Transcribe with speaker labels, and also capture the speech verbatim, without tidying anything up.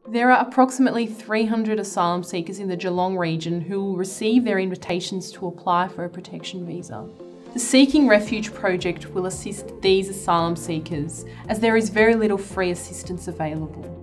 Speaker 1: There are approximately three hundred asylum seekers in the Geelong region who will receive their invitations to apply for a protection visa. The Seeking Refuge project will assist these asylum seekers, as there is very little free assistance available.